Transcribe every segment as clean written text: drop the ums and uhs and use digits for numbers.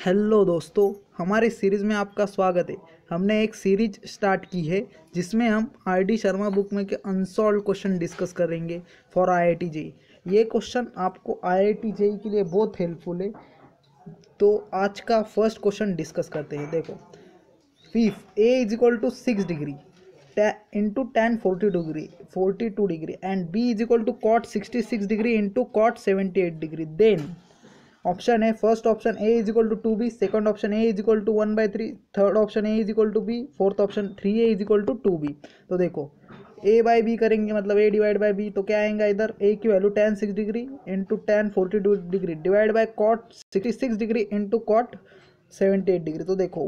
Hello दोस्तों, हमारे series में आपका स्वागत है। हमने एक सीरीज स्टार्ट की है जिसमें हम आईडी शर्मा बुक में के अनसॉल्व क्वेश्चन डिस्कस करेंगे फॉर आईआईटी जेईई। ये क्वेश्चन आपको आईआईटी जेईई के लिए बहुत हेल्पफुल है। तो आज का फर्स्ट क्वेश्चन डिस्कस करते हैं। देखो, if A is equal to 6 degree into tan 42 degree and B is equal to cot 66 degree into cot 78 degree, then option है first option A is equal to 2b, second option A is equal to 1/3, third option A is equal to B, fourth option 3a is equal to 2b। तो देखो, a by B करेंगे मतलब a divide by B, तो क्या आएगा इधर a की value tan 6 degree into tan 42 degree divide by cot 66 degree into cot 78 degree. तो देखो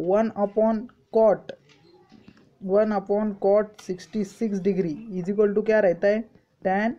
1 upon cot 66 degree is equal to क्या रहता है, tan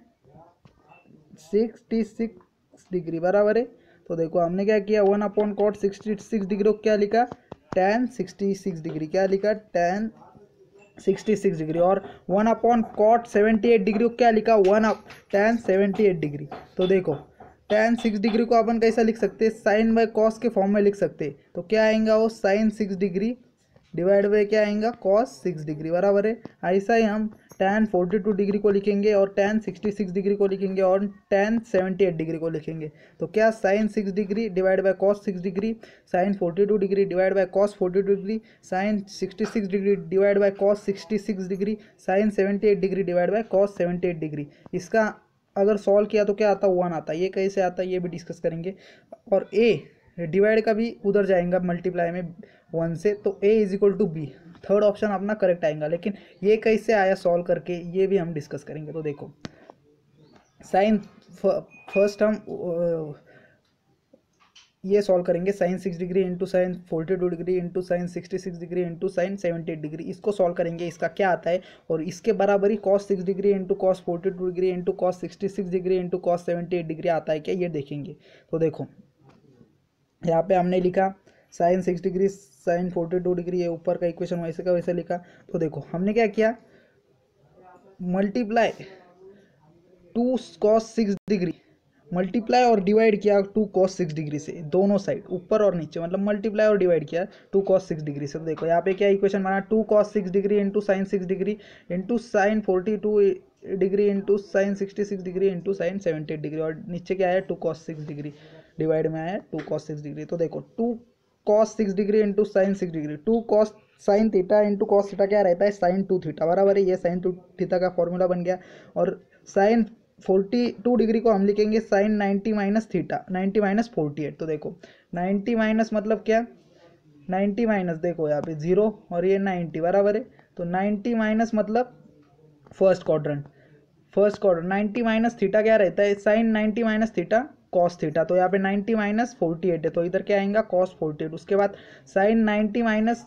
66 डिग्री बराबर है। तो देखो हमने क्या किया, 1/cot 66 डिग्री को क्या लिखा, tan 66 डिग्री, क्या लिखा tan 66 डिग्री, और 1/cot 78 डिग्री को क्या लिखा, tan 78 डिग्री। तो देखो tan 6 डिग्री को अपन कैसा लिख सकते हैं, साइन बाय कॉस के फॉर्म में लिख सकते हैं। तो क्या आएगा वो sin 6 डिग्री डिवाइड बाय क्या आएगा cos 6 डिग्री बराबर है। ऐसा ही हम tan 42 डिग्री को लिखेंगे और tan 66 डिग्री को लिखेंगे और tan 78 डिग्री को लिखेंगे। तो क्या sin 6 degree divide by cos 6 degree, sin 42 degree divide by cos 42 degree, sin 66 degree divide by cos 66 degree, sin 78 degree divide by cos 78 degree. इसका अगर सॉल्व किया तो क्या आता है, 1 आता है। ये कैसे आता है ये भी डिस्कस करेंगे। और a डिवाइड का भी उधर जाएगा मल्टीप्लाई में 1 से, तो a is equal to B, third option अपना करेक्ट आएगा। लेकिन ये कैसे आया सॉल्व करके ये भी हम डिस्कस करेंगे। तो देखो साइन फर्स्ट हम ये सॉल्व करेंगे, sin 6 degree into sine 42 degree into sine 66 degree into sine 78 degree, इसको सॉल्व करेंगे। इसका क्या आता है, और इसके बराबर ही cos 6 degree into cos 42 degree into cos 66 degree into cos 78 degree आता है क्या, ये देखेंगे। तो देखो यहाँ पे हमने लिखा sin 6 डिग्री sin 42 डिग्री, ये ऊपर का इक्वेशन वैसे का वैसे लिखा। तो देखो हमने क्या किया, मल्टीप्लाई 2 cos 6 डिग्री मल्टीप्लाई और डिवाइड किया 2 cos 6 डिग्री से, दोनों साइड ऊपर और नीचे, मतलब मल्टीप्लाई और डिवाइड किया 2 cos 6 डिग्री से। तो देखो यहाँ पे क्या इक्वेशन बना, 2 cos 6 degree into sine 6 degree into sine 42 degree into sine 66 degree into sine 78 degree, और नीचे क्या है 2 cos 6 डिग्री डिवाइड में आया 2 cos 6 डिग्री। तो देखो 2 cos 6 degree into sine 6 degree, 2 cos sine theta into cos theta क्या रहता है, साइन 2 थीटा बराबर है। ये साइन 2 थीटा का फॉर्मूला बन गया। और साइन 42 डिग्री को हम लिखेंगे साइन 90 माइनस थीटा, 90 माइनस 48। तो देखो 90 माइनस मतलब क्या, 90 माइनस देखो यहाँ पे 0 और ये 90 बराबर है। तो 90 माइनस मतलब फर्स्ट क्वाड्रेंट 90 माइनस थीटा क्या रहता है, sine 90 minus theta cos theta. तो यहाँ पे 90 माइनस 48 है, तो इधर क्या आएगा cos 48। उसके बाद साइन 90 माइनस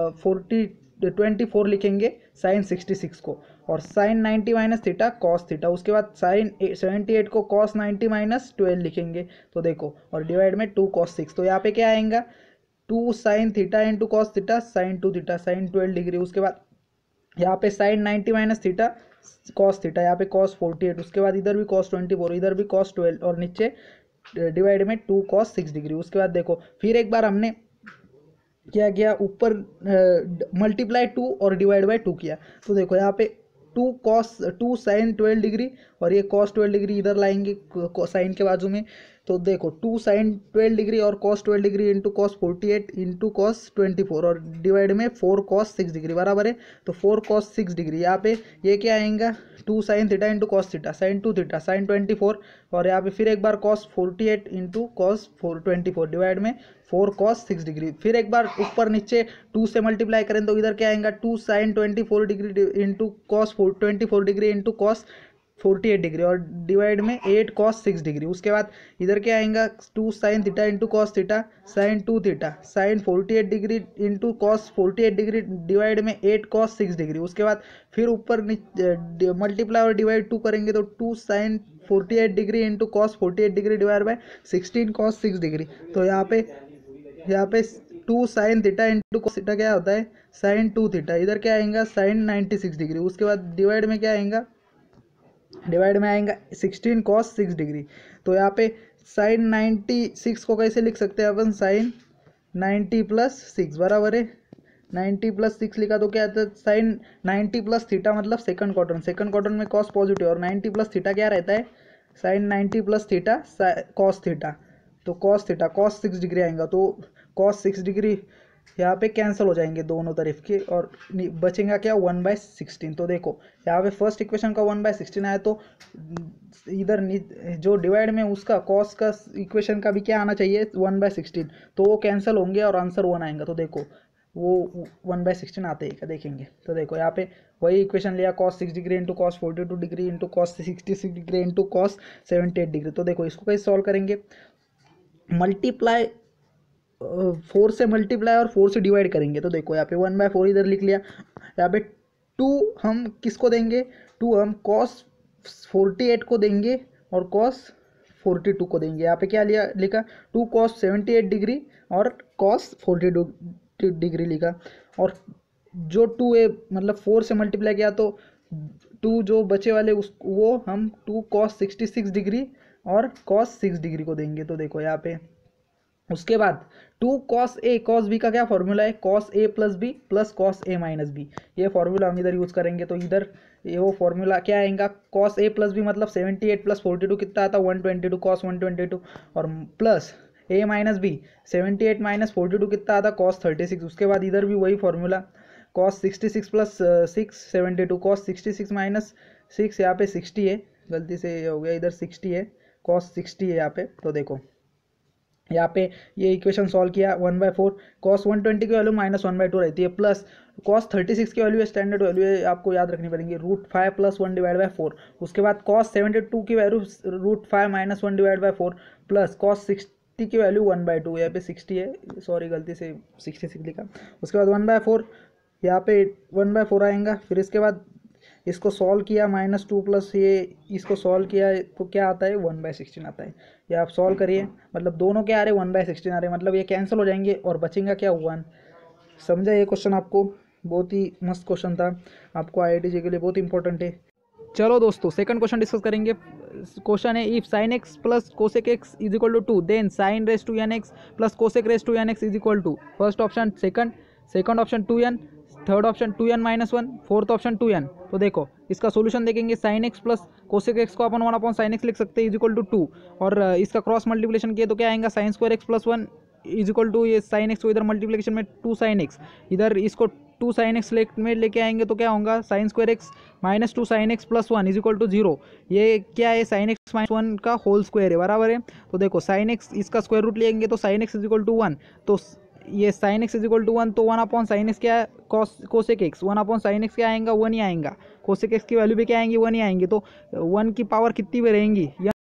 24 लिखेंगे साइन 66 को, और sine 90 minus theta cos theta. उसके बाद साइन 78 को cos 90 माइनस 12 लिखेंगे। तो देखो और डिवाइड में 2 cos 6। तो यहाँ पे क्या आएगा 2 sine theta into cos theta sine 2 theta sine 12 degree. उसके बाद यहाँ पे sine 90 minus theta cos theta, यहाँ पे cos 48। उसके बाद इधर भी cos 24, इधर भी cos 12, और नीचे डिवाइड में 2 cos 6 डिग्री। उसके बाद देखो फिर एक बार हमने क्या किया, ऊपर मल्टीप्लाई 2 और डिवाइड बाय 2 किया। तो देखो यहाँ पे 2 साइन 12 डिग्री और ये cos 12 डिग्री इधर लाएंगे साइन के बाजू में। तो देखो 2 साइन 12 डिग्री और cos 12 degree into cos 48 into cos 24, और डिवाइड में 4 cos 6 डिग्री बराबर है। तो 4 cos 6 डिग्री यहाँ पे ये क्या आएगा, 2 sine theta into cos theta sine 2 theta sine 24, और यहाँ पे फिर एक बार cos 48 इंटू cos 24 डिवाइड में 4 cos 6 डिग्री। फिर एक बार ऊपर नीचे 2 से मल्टीप्लाई करें तो इधर क्या आएगा 2 sine 24 degree into cos 24 degree into cos 48 degree, और डिवाइड में 8 cos 6 डिग्री। उसके बाद इधर क्या आएगा 2 sine theta into cos theta sine 2 theta sine 48 degree into cos 48 degree divide में 8 cos 6 डिग्री। उसके बाद फिर ऊपर मल्टीप्लाई और डिवाइड 2 करेंगे तो 2 sine 48 degree into cos 48 degree divide by 16 cos 6 degree. तो यहाँ पे 2 sine theta into cos theta क्या होता है, साइन 2 थीटा, इधर क्या आएगा साइन 96 डिग्री। उसके बाद डिवाइड में क्या आएगा, डिवाइड में आएगा 16 cos 6 डिग्री। तो यहाँ पे साइन 96 को कैसे लिख सकते हैं अपन, साइन 90 प्लस 6 बराबर है 90 प्लस 6 लिखा तो क्या आता है साइन 90 प्लस थीटा मतलब सेकंड क्वाड्रेंट में कॉस पॉजिटिव और 90 प्लस थीटा क्या रहता है sine 90 plus theta cos theta. तो कॉस थीटा कॉस 6 डिग्री आएगा तो कॉस 6 डिग्री यहाँ पे कैंसिल हो जाएंगे दोनों तरफ के और बचेगा क्या 1/16। तो देखो यहाँ पे फर्स्ट इक्वेशन का 1/16 आया तो इधर जो डिवाइड में उसका कॉस का इक्वेशन का भी क्या आना चाहिए 1/16 तो वो कैंसिल होंगे और आंसर 1 आएगा। तो देखो वो 1/16 आते हैं क्या देखेंगे। तो देखो यहाँ पे वही इक्वेशन लिया cos 6 degree into cos 42 degree into cos 66 degree into cos 78 degree. तो देखो इसको कैसे सॉल्व करेंगे मल्टीप्लाई 4 से मल्टीप्लाई और 4 से डिवाइड करेंगे। तो देखो यहाँ पे 1/4 इधर लिख लिया यहाँ पे 2 हम किसको देंगे 2 हम cos 48 को देंगे और cos 42 को देंगे। यहाँ पे क्या लिया लिखा 2 cos 78 डिग्री और cos 42 डिग्री लिखा और जो 2 है मतलब 4 से मल्टीप्लाई किया तो 2 जो बचे वाले उस वो हम 2 cos 66 डिग्री और cos 6 डिग्री को देंगे। तो देखो यहाँ पे उसके बाद 2 cos a cos b का क्या फॉर्मूला है cos a plus B plus cos a minus B ये फॉर्मूला हम इधर यूज़ करेंगे। तो इधर ये वो फॉर्मूला क्या आएगा cos a प्लस बी मतलब 78 प्लस 42 कितना आता 122 cos 122 और plus a minus B 78 minus 42 कितना आता cos 36। उसके बाद इधर भी वही formula cos 66 plus 6 72 cos 66 minus 6 यहाँ पे 60 है गलती से हो गया इधर 60 है cos 60 है यहाँ पे। तो देखो यहाँ पे ये इक्वेशन सॉल्व किया 1/4 cos 120 की वैल्यू -1/2 रहती है प्लस cos 36 की वैल्यू है स्टैंडर्ड वैल्यू है आपको याद रखनी पड़ेगी √5 + 1/4। उसके बाद cos 72 की वैल्यू √5 - 1/4 प्लस cos 60 की वैल्यू 1/2 यहाँ पे 60 है सॉरी गलती से 66 लिखा। उसके बाद 1/4 यहाँ पे 1/4 आएगा फिर इसके बाद इसको सॉल्व किया -2 प्लस ये इसको सॉल्व किया तो क्या आता है 1/16 आता है। ये आप सॉल्व करिए मतलब दोनों क्या आ रहे 1/16 आ रहे मतलब ये कैंसिल हो जाएंगे और बचेगा क्या 1। समझा ये क्वेश्चन आपको बहुत ही मस्त क्वेश्चन था आपको IIT के लिए बहुत इंपॉर्टेंट है। चलो दोस्तों सेकंड क्वेश्चन डिस्कस करेंगे। क्वेश्चन है if sin x plus cosec x is equal to 2 then sin raise to n x plus cosec raise to n x is equal to first option second option 2n third option 2n - 1 fourth option 2n। तो देखो इसका solution देखेंगे sin x plus cosec x को अपन 1/sin x लिख सकते हैं is equal to 2 और इसका क्रॉस मल्टीप्लिकेशन किए तो क्या आएगा sin square x plus 1 is equal to ये sin x को इधर मल्टीप्लिकेशन में 2 sin x इधर इसको 2 sin x में लेके आएंगे तो क्या होगा sin square x - 2 sin x plus 1 is equal to 0। ये क्या है sin x - 1 का होल स्क्वायर है बराबर है। तो देखो sin x इसका स्क्वायर रूट लेंगे तो sin x is equal to 1 तो ये sin x is equal to 1 तो 1/sin x क्या है कोसेक x 1/sin x क्या आएगा 1 ही आएगा कोसेक x की वैल्यू भी क्या आएंगी 1 ही आएंगी। तो 1 की पावर कितनी भी रहेंगी